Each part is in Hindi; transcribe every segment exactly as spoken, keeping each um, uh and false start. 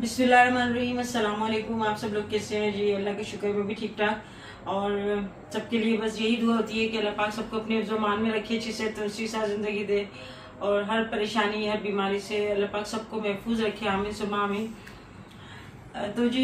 बिस्मिल्लाहिर्रहमानिर्रहीम। अस्सलाम वालेकुम। आप सब लोग कैसे हैं जी? अल्लाह के शुक्र में भी ठीक ठाक। और सबके लिए बस यही दुआ होती है कि अल्लाह पाक सबको अपने ज़ुबान में रखे, अच्छी से तंदुरुस्ती सा ज़िंदगी दे और हर परेशानी हर बीमारी से अल्लाह पाक सबको महफूज रखे। आमीन सुम्मा आमीन। तो जी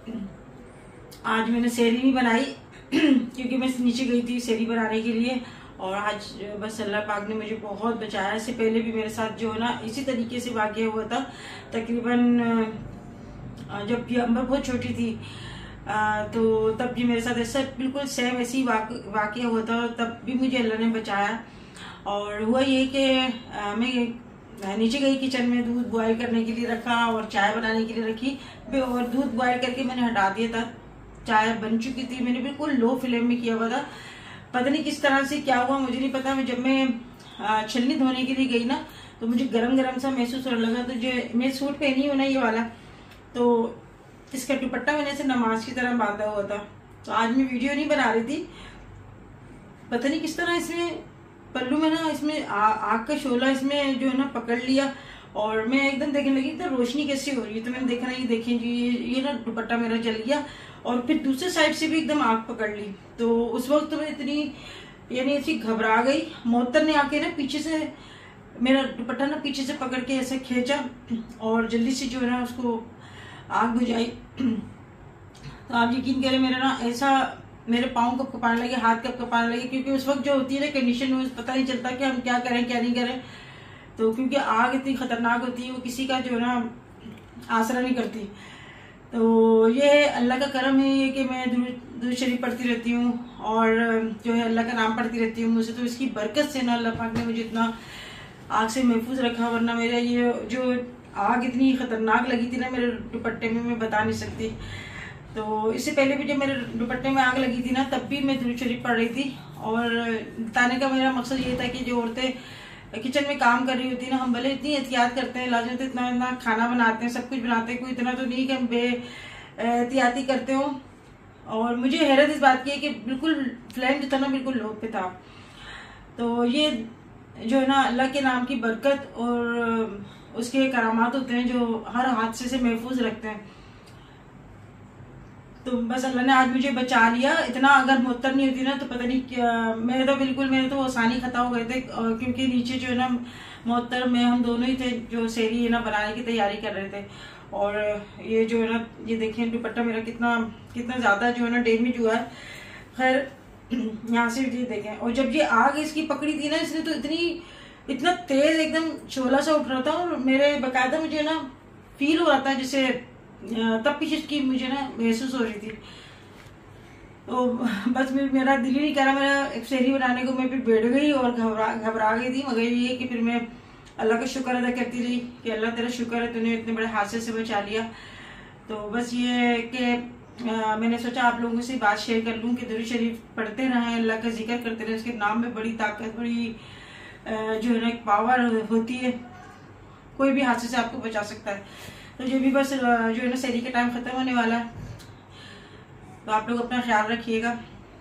आज मैंने सेहरी नहीं बनाई क्योंकि मैं नीचे गई थी सेहरी बनाने के लिए, और आज बस अल्लाह पाक ने मुझे बहुत बचाया। इससे पहले भी मेरे साथ जो है ना इसी तरीके से वाक़या हुआ था। तकरीबन जब भी अम्बर बहुत छोटी थी आ, तो तब भी मेरे साथ ऐसा बिल्कुल सेम ऐसी वाक़या हुआ था। तब भी मुझे अल्लाह ने बचाया। और हुआ ये कि मैं नीचे गई, किचन में दूध बॉयल करने के लिए रखा और चाय बनाने के लिए रखी, और दूध बॉयल करके मैंने हटा दिया था। चाय बन चुकी थी, मैंने बिल्कुल लो फ्लेम में किया हुआ था। पता नहीं किस तरह से क्या हुआ, मुझे नहीं पता। मैं जब मैं छलनी धोने के लिए गई ना तो मुझे गरम गरम सा महसूस होने लगा। तो जो मैं सूट पहनी हूँ ना ये वाला, तो इसका दुपट्टा मैंने ऐसे नमाज की तरह बांधा हुआ था। तो आज मैं वीडियो नहीं बना रही थी, पता नहीं किस तरह इसमें पल्लू में ना इसमें आग का शोला इसमें जो है ना पकड़ लिया, और मैं एकदम देखने लगी तो रोशनी कैसी हो रही है। तो मैंने देखा ना, ये देखें जी, ये, ये ना दुपट्टा मेरा जल गया, और फिर दूसरे साइड से भी एकदम आग पकड़ ली। तो उस वक्त तो मैं इतनी यानी ऐसी घबरा गई। मोहतर ने आके ना पीछे से मेरा दुपट्टा ना पीछे से पकड़ के ऐसे खींचा और जल्दी से जो है ना उसको आग बुझाई। तो आप यकीन करें, मेरा ना ऐसा मेरे पाँव कब कपाने लगे, हाथ कब कपाने लगे, क्योंकि उस वक्त जो होती है ना कंडीशन में पता नहीं चलता कि हम क्या करें क्या नहीं करें। तो क्योंकि आग इतनी खतरनाक होती है, वो किसी का जो है ना आसरा नहीं करती। तो ये अल्लाह का करम है ये कि मैं दुरूद शरीफ पढ़ती रहती हूँ और जो है अल्लाह का नाम पढ़ती रहती हूँ। मुझे तो इसकी बरकत से ना अल्लाह पाक ने मुझे इतना आग से महफूज रखा, वरना मेरा ये जो आग इतनी खतरनाक लगी थी ना मेरे दुपट्टे में, मैं बता नहीं सकती। तो इससे पहले भी जब मेरे दुपट्टे में आग लगी थी ना तब भी मैं दुरूद शरीफ पढ़ रही थी। और बताने का मेरा मकसद ये था कि जो औरतें किचन में काम कर रही होती है ना, हम भले इतनी एहतियात करते हैं, लाजमत इतना इतना खाना बनाते हैं, सब कुछ बनाते हैं, कोई इतना तो नहीं कि हम बे एहतियाती करते हो। और मुझे हैरत इस बात की है कि बिल्कुल फ्लेम जो था ना बिल्कुल लो पे था। तो ये जो है ना अल्लाह के नाम की बरकत और उसके करामात होते हैं जो हर हादसे से महफूज रखते हैं। तो बस अल्लाह ने आज मुझे बचा लिया। इतना अगर मुहत्तर नहीं होती ना तो पता नहीं क्या, मेरे तो बिल्कुल मेरे तो आसानी खता हो गए थे, क्योंकि नीचे जो है ना मुहत्तर में हम दोनों ही थे जो सेहरी ना बनाने की तैयारी कर रहे थे। और ये जो है ना ये देखें दुपट्टा मेरा कितना कितना ज्यादा जो है ना डैमेज हुआ है। खैर यहाँ से ये देखें। और जब ये आग इसकी पकड़ी थी ना, इसने तो इतनी इतना तेज एकदम शोला सा उठ रहा था, और मेरे बाकायदा मुझे ना फील हो रहा था जैसे तब की चीज की मुझे ना महसूस हो रही थी। तो बस मेरा दिल ही नहीं करा मेरा एक सेहरी बनाने को। मैं फिर बैठ गई और घबरा घबरा गई थी, मगर ये कि फिर मैं अल्लाह का शुक्र अदा करती रही कि अल्लाह तेरा शुक्र है, तूने इतने बड़े हादसे से बचा लिया। तो बस ये कि आ, मैंने सोचा आप लोगों से बात शेयर कर लूँ कि दुरूद शरीफ पढ़ते रहें, अल्लाह का जिक्र करते रहें। उसके नाम में बड़ी ताकत, बड़ी जो है ना एक पावर होती है, कोई भी हादसे से आपको बचा सकता है। तो जो भी बस जो है ना सेहरी का टाइम खत्म होने वाला है, तो आप लोग अपना ख्याल रखिएगा।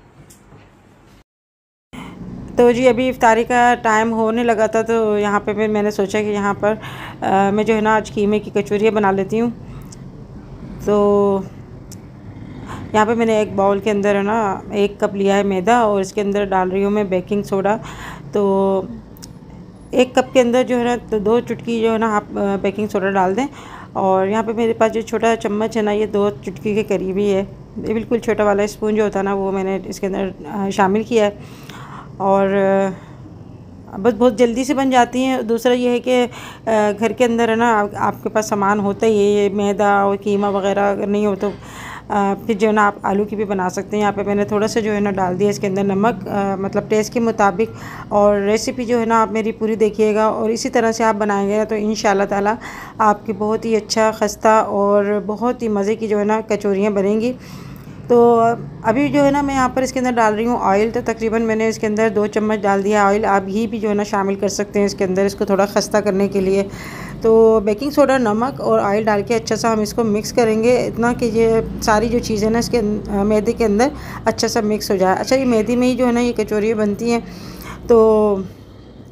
तो जी अभी इफ्तारी का टाइम होने लगा था, तो यहाँ पे फिर मैंने सोचा कि यहाँ पर आ, मैं जो है ना आज कीमे की कचौरियाँ बना लेती हूँ। तो यहाँ पे मैंने एक बाउल के अंदर है ना एक कप लिया है मैदा, और इसके अंदर डाल रही हूँ मैं बेकिंग सोडा। तो एक कप के अंदर जो है ना तो दो चुटकी जो है ना आप बेकिंग सोडा डाल दें। और यहाँ पे मेरे पास जो छोटा चम्मच है ना ये दो चुटकी के करीब ही है, ये बिल्कुल छोटा वाला स्पून जो होता है ना वो मैंने इसके अंदर शामिल किया है। और बस बहुत जल्दी से बन जाती हैं। दूसरा ये है कि घर के अंदर है ना आपके पास सामान होता ही है, ये मैदा और कीमा वगैरह अगर नहीं हो तो फिर जो है ना आप आलू की भी बना सकते हैं। यहाँ पे मैंने थोड़ा सा जो है ना डाल दिया इसके अंदर नमक, आ, मतलब टेस्ट के मुताबिक। और रेसिपी जो है ना आप मेरी पूरी देखिएगा, और इसी तरह से आप बनाएंगे तो इंशाल्लाह ताला आपकी बहुत ही अच्छा खस्ता और बहुत ही मज़े की जो है ना कचौरियाँ बनेंगी। तो अभी जो है ना मैं यहाँ पर इसके अंदर डाल रही हूँ ऑयल। तो तकरीबन मैंने इसके अंदर दो चम्मच डाल दिया ऑयल। आप घी भी जो है ना शामिल कर सकते हैं इसके अंदर, इसको थोड़ा खस्ता करने के लिए। तो बेकिंग सोडा, नमक और ऑयल डाल के अच्छा सा हम इसको मिक्स करेंगे, इतना कि ये सारी जो चीज़ें ना इसके मैदे के अंदर अच्छा सा मिक्स हो जाए। अच्छा ये मैदे में ही जो है ना ये कचौरियाँ बनती हैं। तो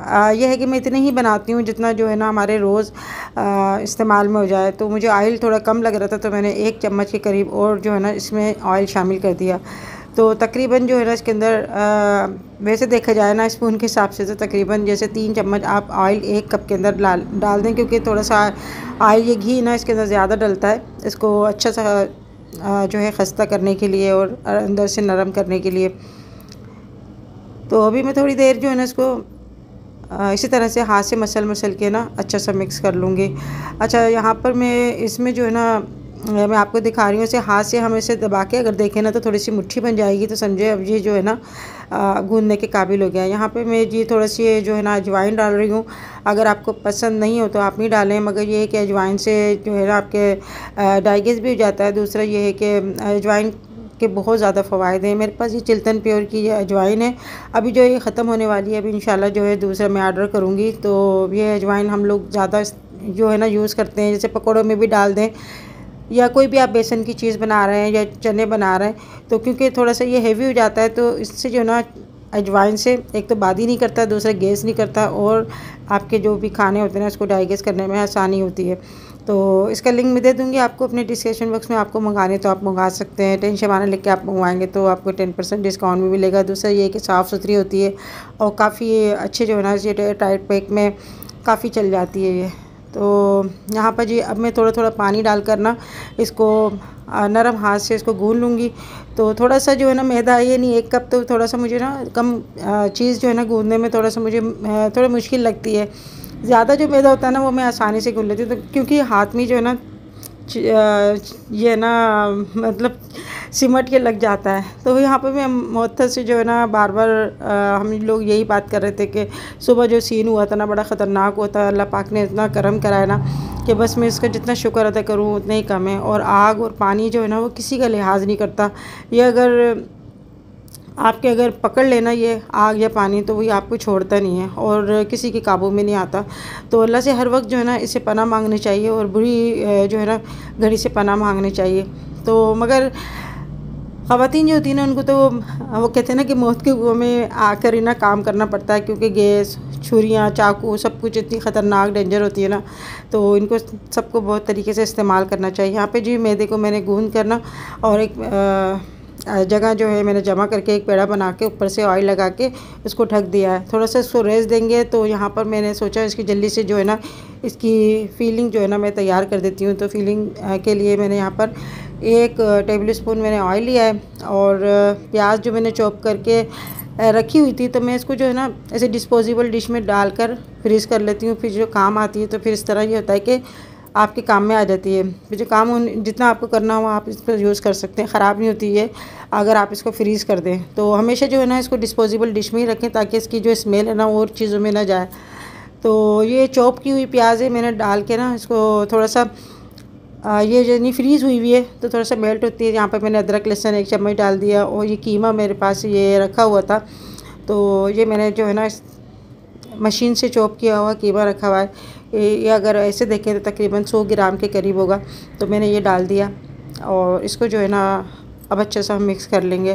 यह है कि मैं इतने ही बनाती हूँ जितना जो है ना हमारे रोज़ इस्तेमाल में हो जाए। तो मुझे ऑयल थोड़ा कम लग रहा था, तो मैंने एक चम्मच के करीब और जो है ना इसमें ऑयल शामिल कर दिया। तो तकरीबन जो है ना इसके अंदर आ, वैसे देखा जाए ना स्पून के हिसाब से तो तकरीबन जैसे तीन चम्मच आप ऑयल एक कप के अंदर डाल डाल दें, क्योंकि थोड़ा सा ऑयल ये घी ना इसके अंदर ज़्यादा डलता है इसको अच्छा सा आ, जो है खस्ता करने के लिए और अंदर से नरम करने के लिए। तो अभी मैं थोड़ी देर जो है ना इसको इसी तरह से हाथ से मसल मसल के ना अच्छा सा मिक्स कर लूँगी। अच्छा, यहाँ पर मैं इसमें जो है ना मैं आपको दिखा रही हूँ, इसे हाथ से हम इसे दबा के अगर देखें ना तो थोड़ी सी मुट्ठी बन जाएगी, तो समझे अब ये जो है ना गूंदने के काबिल हो गया। यहाँ पे मैं जी थोड़ा सी जो है ना अजवाइन डाल रही हूँ। अगर आपको पसंद नहीं हो तो आप नहीं डालें, मगर ये है कि अजवाइन से जो है ना आपके डाइजेस्ट भी हो जाता है। दूसरा ये है कि अजवाइन के बहुत ज़्यादा फ़वाइद हैं। मेरे पास ये चिल्तन प्योर की ये अजवाइन है, अभी जो ये ख़त्म होने वाली है, अभी इंशाल्लाह जो है दूसरा मैं ऑर्डर करूँगी। तो ये अजवाइन हम लोग ज़्यादा जो है ना यूज़ करते हैं, जैसे पकौड़ों में भी डाल दें या कोई भी आप बेसन की चीज़ बना रहे हैं या चने बना रहे हैं, तो क्योंकि थोड़ा सा ये हेवी हो जाता है, तो इससे जो ना अजवाइन से एक तो बादी नहीं करता, दूसरा गैस नहीं करता, और आपके जो भी खाने होते हैं उसको डाइजेस्ट करने में आसानी होती है। तो इसका लिंक मैं दे दूँगी आपको अपने डिस्क्रिप्शन बॉक्स में। आपको मंगाने तो आप मंगा सकते हैं, टेन शबाना लिख के आप मंगवाएंगे तो आपको टेन परसेंट डिस्काउंट भी मिलेगा। दूसरा ये कि साफ़ सुथरी होती है और काफ़ी अच्छे जो है ना ये टाइट पैक में काफ़ी चल जाती है ये। तो यहाँ पर जी अब मैं थोड़ा थोड़ा पानी डालकर ना इसको नरम हाथ से इसको गूंद लूँगी। तो थोड़ा सा जो है ना मैदा, ये नहीं एक कप, तो थोड़ा सा मुझे ना कम चीज़ जो है ना गूंदने में थोड़ा सा मुझे थोड़ा मुश्किल लगती है। ज़्यादा जो मैदा होता है ना वो मैं आसानी से गूंद लेती हूँ, तो क्योंकि हाथ में जो है ना ये ना मतलब सिमट के लग जाता है। तो यहाँ पे मैं मुअत्तल से जो है ना बार बार हम लोग यही बात कर रहे थे कि सुबह जो सीन हुआ था ना बड़ा ख़तरनाक होता है। अल्लाह पाक ने इतना करम कराया ना कि बस मैं इसका जितना शुक्र अदा करूँ उतना ही कम है। और आग और पानी जो है ना वो किसी का लिहाज नहीं करता। ये अगर आपके अगर पकड़ लेना ये आग या पानी, तो वही आपको छोड़ता नहीं है और किसी के काबू में नहीं आता। तो अल्लाह से हर वक्त जो है ना इसे पनाह मांगनी चाहिए और बुरी जो है ना घड़ी से पनाह मांगनी चाहिए। तो मगर ख़वातीन जो होती हैं ना उनको तो वो कहते हैं ना कि मौत के कुएं में आकर ही ना काम करना पड़ता है, क्योंकि गैस, छुरियाँ, चाकू सब कुछ इतनी ख़तरनाक डेंजर होती है ना, तो इनको सबको बहुत तरीके से इस्तेमाल करना चाहिए। यहाँ पे जी मैदे को मैंने गूंद करना और एक जगह जो है मैंने जमा करके एक पेड़ा बना के ऊपर से ऑयल लगा के उसको ढक दिया है। थोड़ा सा इसको रेस्ट देंगे। तो यहाँ पर मैंने सोचा इसकी जल्दी से जो है ना इसकी फीलिंग जो है ना मैं तैयार कर देती हूँ। तो फीलिंग के लिए मैंने यहाँ पर एक टेबल स्पून मैंने ऑयल लिया है और प्याज जो मैंने चॉप करके रखी हुई थी, तो मैं इसको जो है ना ऐसे डिस्पोजेबल डिश में डालकर फ्रीज़ कर लेती हूँ। फिर जो काम आती है तो फिर इस तरह ये होता है कि आपके काम में आ जाती है। फिर जो काम जितना आपको करना हो आप इसको यूज़ कर सकते हैं, ख़राब नहीं होती है अगर आप इसको फ्रीज़ कर दें। तो हमेशा जो है ना इसको डिस्पोजेबल डिश में ही रखें ताकि इसकी जो स्मेल है ना और चीज़ों में ना जाए। तो ये चॉप की हुई प्याज है मैंने डाल के ना इसको थोड़ा सा आ, ये जो नहीं फ्रीज़ हुई हुई है तो थोड़ा सा मेल्ट होती है। यहाँ पर मैंने अदरक लहसुन एक चम्मच डाल दिया और ये कीमा मेरे पास ये रखा हुआ था, तो ये मैंने जो है ना मशीन से चॉप किया हुआ कीमा रखा हुआ है। ये अगर ऐसे देखें तो तकरीबन सौ ग्राम के करीब होगा। तो मैंने ये डाल दिया और इसको जो है ना अब अच्छे से हम मिक्स कर लेंगे।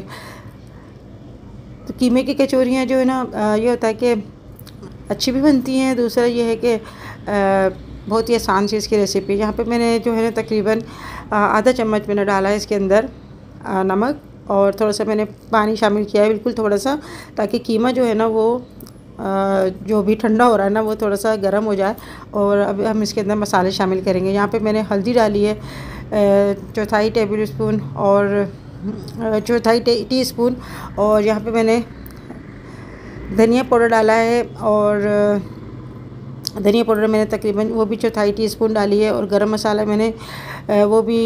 तो कीमे की कचौरियाँ जो है ना ये होता है कि अच्छी भी बनती हैं। दूसरा ये है कि बहुत ही आसान सी इसकी रेसिपी। यहाँ पे मैंने जो है ना तकरीबन आधा चम्मच मैंने डाला है इसके अंदर नमक और थोड़ा सा मैंने पानी शामिल किया है, बिल्कुल थोड़ा सा, ताकि कीमा जो है ना वो जो भी ठंडा हो रहा है ना वो थोड़ा सा गर्म हो जाए। और अब हम इसके अंदर मसाले शामिल करेंगे। यहाँ पे मैंने हल्दी डाली है चौथाई टेबल स्पून और चौथाई टी स्पून और यहाँ पे मैंने धनिया पाउडर डाला है और धनिया पाउडर मैंने तकरीबन वो भी चौथाई टी स्पून डाली है और गरम मसाला मैंने वो भी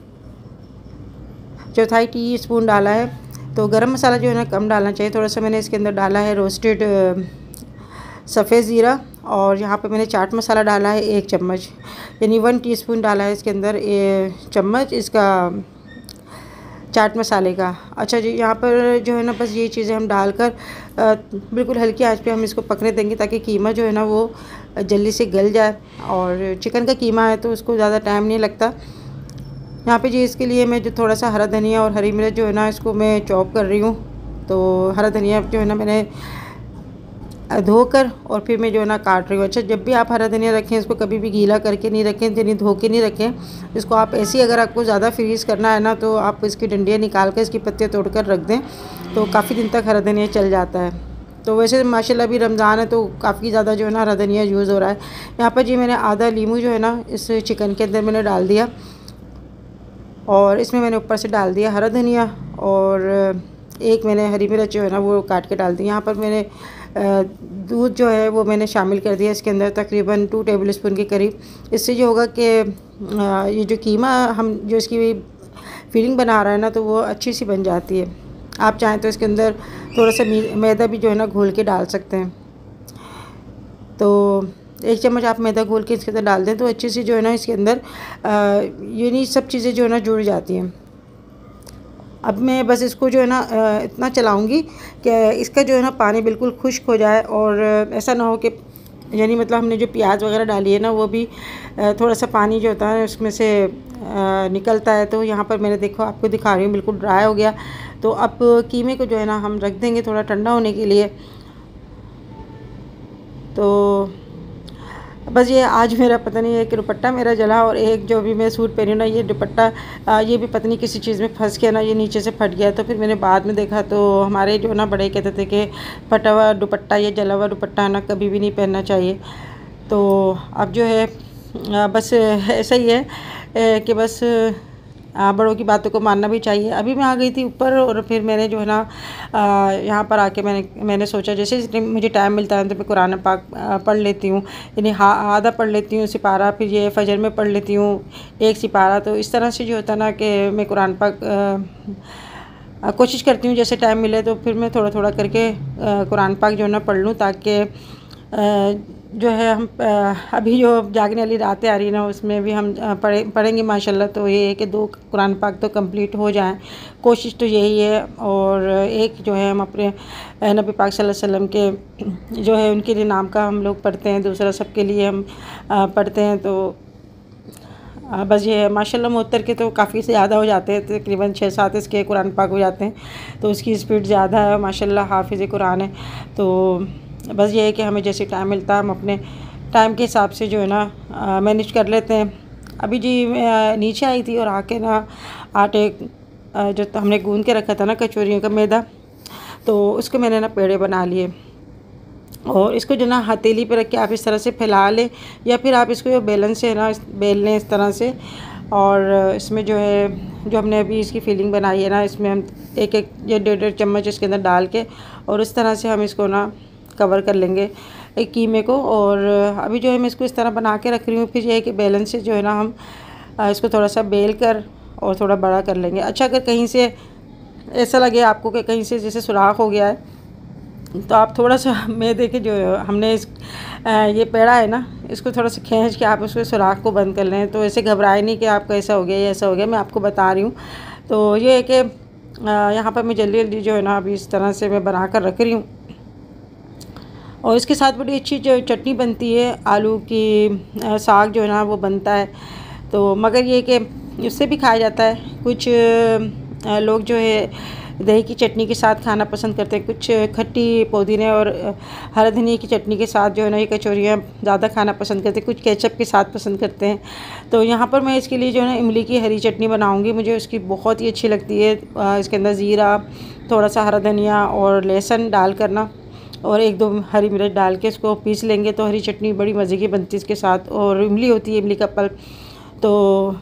चौथाई टी स्पून डाला है। तो गरम मसाला जो है ना कम डालना चाहिए। थोड़ा सा मैंने इसके अंदर डाला है रोस्टेड सफ़ेद ज़ीरा और यहाँ पे मैंने चाट मसाला डाला है एक चम्मच, यानी वन टीस्पून डाला है इसके अंदर ये चम्मच इसका चाट मसाले का। अच्छा जी, यहाँ पर जो है ना बस ये चीज़ें हम डालकर बिल्कुल हल्की आंच पे हम इसको पकने देंगे ताकि कीमा जो है ना वो जल्दी से गल जाए। और चिकन का कीमा है तो उसको ज़्यादा टाइम नहीं लगता। यहाँ पे जी इसके लिए मैं जो थोड़ा सा हरा धनिया और हरी मिर्च जो है ना इसको मैं चॉप कर रही हूँ। तो हरा धनिया जो है ना मैंने धोकर और फिर मैं जो है ना काट रही हूँ। अच्छा, जब भी आप हरा धनिया रखें इसको कभी भी गीला करके नहीं रखें, यानी धो के नहीं रखें इसको। आप ऐसे ही अगर आपको ज़्यादा फ्रीज़ करना है ना तो आप इसकी डंडियाँ निकाल कर इसकी पत्तियाँ तोड़ कर रख दें, तो काफ़ी दिन तक हरा धनिया चल जाता है। तो वैसे माशाल्लाह अभी रमज़ान है तो काफ़ी ज़्यादा जो है ना हरा धनिया यूज़ हो रहा है। यहाँ पर जी मैंने आधा लीमू जो है ना इस चिकन के अंदर मैंने डाल दिया और इसमें मैंने ऊपर से डाल दिया हरा धनिया, और एक मैंने हरी मिर्च जो है ना वो काट के डाल दी। यहाँ पर मैंने दूध जो है वो मैंने शामिल कर दिया इसके अंदर, तकरीबन टू टेबल स्पून के करीब। इससे जो होगा कि ये जो कीमा हम जो इसकी फिलिंग बना रहा है ना तो वो अच्छी सी बन जाती है। आप चाहें तो इसके अंदर थोड़ा सा मैदा भी जो है ना घोल के डाल सकते हैं। तो एक चम्मच आप मैदा घोल के इसके अंदर डाल दें तो अच्छी सी जो है ना इसके अंदर ये नहीं सब चीज़ें जो है ना जुड़ जाती हैं। अब मैं बस इसको जो है ना इतना चलाऊंगी कि इसका जो है ना पानी बिल्कुल खुश्क हो जाए, और ऐसा ना हो कि यानी मतलब हमने जो प्याज वगैरह डाली है ना वो भी थोड़ा सा पानी जो होता है उसमें से निकलता है। तो यहाँ पर मैंने देखो आपको दिखा रही हूँ बिल्कुल ड्राई हो गया। तो अब कीमे को जो है ना हम रख देंगे थोड़ा ठंडा होने के लिए। तो बस ये आज मेरा पता नहीं है कि दुपट्टा मेरा जला, और एक जो भी मैं सूट पहनी ना ये दुपट्टा ये भी पता नहीं किसी चीज़ में फंस गया ना, ये नीचे से फट गया। तो फिर मैंने बाद में देखा तो हमारे जो ना बड़े कहते थे कि फटा हुआ दुपट्टा या जला हुआ दुपट्टा ना कभी भी नहीं पहनना चाहिए। तो अब जो है बस ऐसा ही है कि बस बड़ों की बातों को मानना भी चाहिए। अभी मैं आ गई थी ऊपर और फिर मैंने जो है ना यहाँ पर आके मैंने मैंने सोचा जैसे मुझे टाइम मिलता है तो मैं कुरान पाक पढ़ लेती हूँ, यानी आधा पढ़ लेती हूँ सिपारा, फिर ये फजर में पढ़ लेती हूँ एक सिपारा। तो इस तरह से जो होता है ना कि मैं कुरान पाक कोशिश करती हूँ जैसे टाइम मिले तो फिर मैं थोड़ा थोड़ा करके कुरान पाक जो है ना पढ़ लूँ, ताकि जो है हम अभी जो जागने वाली रातें आ रही ना उसमें भी हम पढ़े पढ़ेंगे माशाल्लाह। तो ये है कि दो कुरान पाक तो कंप्लीट हो जाएं, कोशिश तो यही है। और एक जो है हम अपने नबी पाक सल्लल्लाहु अलैहि वसल्लम के जो है उनके लिए नाम का हम लोग पढ़ते हैं, दूसरा सबके लिए हम पढ़ते हैं। तो बस ये माशाल्लाह मुहत्तर के तो काफ़ी ज़्यादा हो जाते हैं, तकरीबन छः सात इसके कुरान पाक हो जाते हैं, तो उसकी स्पीड ज़्यादा है माशाल्लाह, हाफिज़ कुरान है। तो बस ये है कि हमें जैसे टाइम मिलता है हम अपने टाइम के हिसाब से जो है ना मैनेज कर लेते हैं। अभी जी मैं नीचे आई थी और आके ना आटे जो तो हमने गूंद के रखा था ना कचौरियों का मैदा, तो उसको मैंने ना पेड़े बना लिए, और इसको जो ना हथेली पे रख के आप इस तरह से फैला लें, या फिर आप इसको बेलन से ना बेल लें इस तरह से। और इसमें जो है जो हमने अभी इसकी फिलिंग बनाई है ना इसमें हम एक एक या डेढ़ डेढ़ चम्मच इसके अंदर डाल के और इस तरह से हम इसको ना कवर कर लेंगे एक कीमे को। और अभी जो है मैं इसको इस तरह बना के रख रही हूँ। फिर ये है कि बेलन से जो है ना हम इसको थोड़ा सा बेल कर और थोड़ा बड़ा कर लेंगे। अच्छा, अगर कहीं से ऐसा लगे आपको कि कहीं से जैसे सुराख हो गया है तो आप थोड़ा सा मैदे के जो हमने इस ये पेड़ा है ना इसको थोड़ा सा खींच के आप उसके सुराख को बंद कर लें। तो ऐसे घबराए नहीं कि आपको ऐसा हो गया या ऐसा हो गया, मैं आपको बता रही हूँ। तो ये है कि यहाँ पर मैं जल्दी जल्दी जो है ना अभी इस तरह से मैं बना कर रख रही हूँ। और इसके साथ बड़ी अच्छी जो चटनी बनती है, आलू की साग जो है ना वो बनता है। तो मगर ये कि उससे भी खाया जाता है। कुछ लोग जो है दही की चटनी के साथ खाना पसंद करते हैं, कुछ खट्टी पुदीने और हरा धनिया की चटनी के साथ जो है ना ये कचौरियाँ ज़्यादा खाना पसंद करते हैं, कुछ केचप के साथ पसंद करते हैं। तो यहाँ पर मैं इसके लिए जो है ना इमली की हरी चटनी बनाऊँगी, मुझे उसकी बहुत ही अच्छी लगती है। इसके अंदर ज़ीरा, थोड़ा सा हरा धनिया और लहसुन डाल करना और एक दो हरी मिर्च डाल के इसको पीस लेंगे तो हरी चटनी बड़ी मज़े की बनती है इसके साथ। और इमली होती है, इमली का पल्प, तो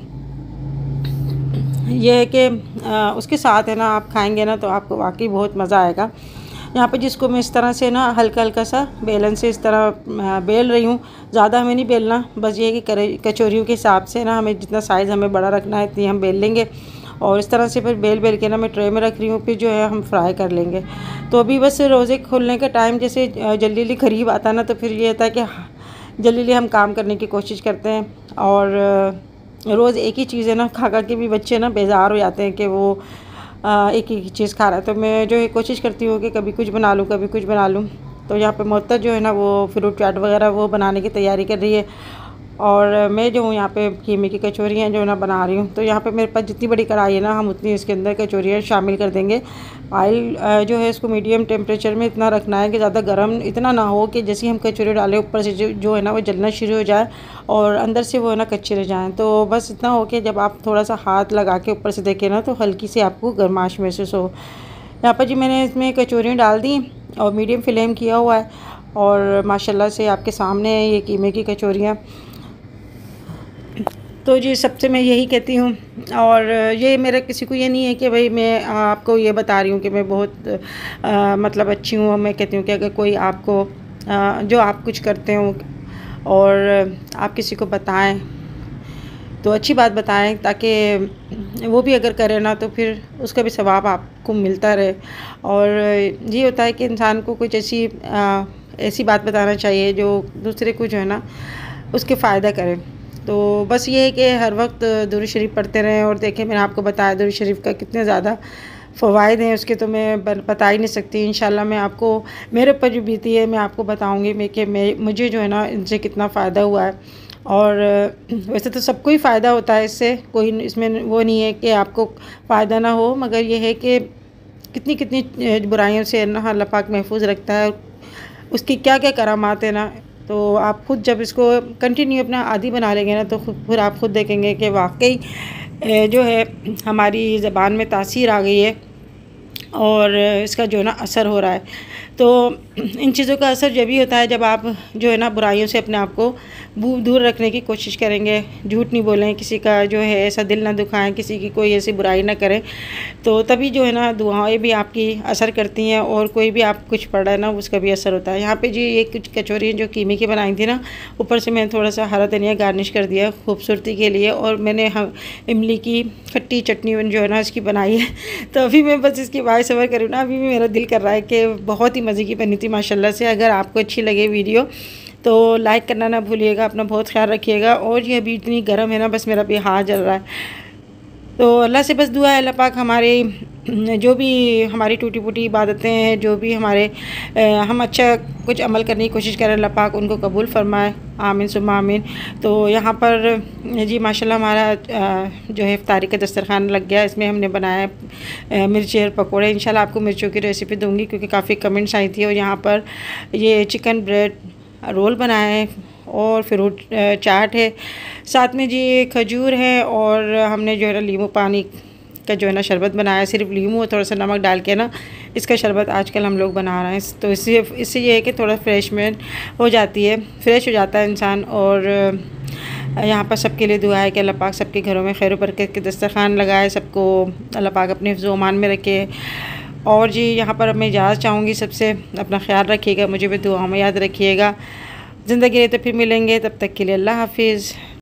ये है कि उसके साथ है ना आप खाएंगे ना तो आपको वाकई बहुत मज़ा आएगा। यहाँ पे जिसको मैं इस तरह से ना हल्का हल्का सा बेलन से इस तरह बेल रही हूँ, ज़्यादा हमें नहीं बेलना, बस ये कि कचौरियों के हिसाब से ना हमें जितना साइज़ हमें बड़ा रखना है इतनी हम बेल लेंगे। और इस तरह से फिर बेल बेल के ना मैं ट्रे में रख रही हूँ, फिर जो है हम फ्राई कर लेंगे। तो अभी बस रोज़े खुलने का टाइम जैसे जल्दी जल्दी करीब आता ना तो फिर ये होता है कि जल्दी जल्दी हम काम करने की कोशिश करते हैं। और रोज़ एक ही चीज़ है ना खा खा के भी बच्चे ना बेजार हो जाते हैं कि वो एक ही चीज़ खा रहा है। तो मैं जो है कोशिश करती हूँ कि कभी कुछ बना लूँ कभी कुछ बना लूँ। तो यहाँ पे मोहत्तर जो है ना वो फ्रूट चाट वगैरह वो बनाने की तैयारी कर रही है। और मैं जो हूँ यहाँ पे कीमे की कचौरियाँ जो है ना बना रही हूँ। तो यहाँ पे मेरे पास जितनी बड़ी कढ़ाई है ना, हम उतनी इसके अंदर कचौरियाँ शामिल कर देंगे। ऑयल जो है इसको मीडियम टेम्परेचर में इतना रखना है कि ज़्यादा गर्म इतना ना हो कि जैसे हम कचौरी डालें ऊपर से जो जो है ना वो जलना शुरू हो जाए और अंदर से वो है ना कच्चे रह जाएँ। तो बस इतना हो कि जब आप थोड़ा सा हाथ लगा के ऊपर से देखें ना तो हल्की सी आपको गर्माश महसूस हो। यहाँ पर जी मैंने इसमें कचौरियाँ डाल दी और मीडियम फ्लेम किया हुआ है और माशाल्लाह से आपके सामने है ये कीमे की कचौरियाँ। तो जी सबसे मैं यही कहती हूँ, और ये मेरा किसी को ये नहीं है कि भाई मैं आपको ये बता रही हूँ कि मैं बहुत आ, मतलब अच्छी हूँ। मैं कहती हूँ कि अगर कोई आपको आ, जो आप कुछ करते हो और आप किसी को बताएं तो अच्छी बात बताएं, ताकि वो भी अगर करे ना तो फिर उसका भी सवाब आपको मिलता रहे। और ये होता है कि इंसान को कुछ ऐसी आ, ऐसी बात बताना चाहिए जो दूसरे को जो है ना उसके फ़ायदा करे। तो बस ये है कि हर वक्त दुरूद शरीफ पढ़ते रहें। और देखें मैंने आपको बताया दुरूद शरीफ का कितने ज़्यादा फ़वाइद हैं उसके, तो मैं बता ही नहीं सकती। इंशाल्लाह मैं आपको मेरे ऊपर जो बीती है मैं आपको बताऊंगी मैं कि मैं मुझे जो है ना इनसे कितना फ़ायदा हुआ है। और वैसे तो सबको ही फ़ायदा होता है इससे, कोई इसमें वो नहीं है कि आपको फ़ायदा ना हो, मगर ये है कि कितनी कितनी बुराइयों से ना अल्लाह पाक महफूज रखता है। उसकी क्या क्या करामात है ना, तो आप खुद जब इसको कंटिन्यू अपना आदी बना लेंगे ना तो फिर आप खुद देखेंगे कि वाकई जो है हमारी ज़बान में तासीर आ गई है और इसका जो है ना असर हो रहा है। तो इन चीज़ों का असर जब भी होता है जब आप जो है ना बुराइयों से अपने आप को दूर रखने की कोशिश करेंगे, झूठ नहीं बोलें, किसी का जो है ऐसा दिल ना दुखाएं, किसी की कोई ऐसी बुराई ना करें, तो तभी जो है ना दुआएं भी आपकी असर करती हैं और कोई भी आप कुछ पढ़ा है ना उसका भी असर होता है। यहाँ पे जी ये कुछ कचौरी जो कीमे की बनाई थी ना, ऊपर से मैंने थोड़ा सा हरा धनिया गार्निश कर दिया खूबसूरती के लिए, और मैंने हम इमली की खट्टी चटनी जो है ना इसकी बनाई है। तो अभी मैं बस इसकी वॉइस ओवर करूँ ना, अभी भी मेरा दिल कर रहा है कि बहुत ही मज़े की बनी थी माशाल्लाह से। अगर आपको अच्छी लगे वीडियो तो लाइक करना ना भूलिएगा, अपना बहुत ख्याल रखिएगा। और ये अभी इतनी गर्म है ना, बस मेरा भी हाथ जल रहा है। तो अल्लाह से बस दुआ है अल्लाह पाक हमारे जो भी हमारी टूटी फूटी इबादतें हैं, जो भी हमारे हम अच्छा कुछ अमल करने की कोशिश करें, अल्लाह पाक उनको कबूल फरमाए, आमीन सुम्मा आमीन। तो यहाँ पर जी माशाल्लाह हमारा जो है इफ्तारी का दस्तरखान लग गया। इसमें हमने बनाया मिर्ची और पकौड़े। इंशाल्लाह आपको मिर्चों की रेसिपी दूँगी क्योंकि काफ़ी कमेंट्स आई थी। और यहाँ पर ये चिकन ब्रेड रोल बनाए हैं और फ्रूट चाट है, साथ में जी खजूर है, और हमने जो है ना नींबू पानी का जो है ना शरबत बनाया, सिर्फ नींबू और थोड़ा सा नमक डाल के ना इसका शरबत आजकल हम लोग बना रहे हैं। तो इससे इससे ये है कि थोड़ा फ्रेश में हो जाती है, फ्रेश हो जाता है इंसान। और यहाँ पर सबके लिए दुआ है कि अल्लाह पाक सबके घरों में खैर बरकत के दस्तरखान लगाए, सबको अल्लाह पाक अपने हिफ्ज़ व अमान में रखे। और जी यहाँ पर मैं इजाज़त चाहूँगी सबसे, अपना ख्याल रखिएगा, मुझे भी दुआ में याद रखिएगा। ज़िंदगी रहे तो फिर मिलेंगे, तब तक के लिए अल्लाह हाफिज़।